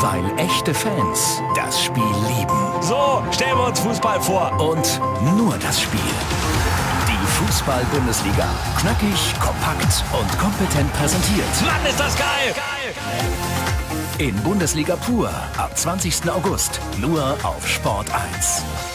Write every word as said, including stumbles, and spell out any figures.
weil echte Fans das Spiel lieben. So, stellen wir uns Fußball vor. Und nur das Spiel. Die Fußball-Bundesliga. Knackig, kompakt und kompetent präsentiert. Mann, ist das geil! Geil! In Bundesliga pur ab zwanzigsten August. Nur auf Sport eins.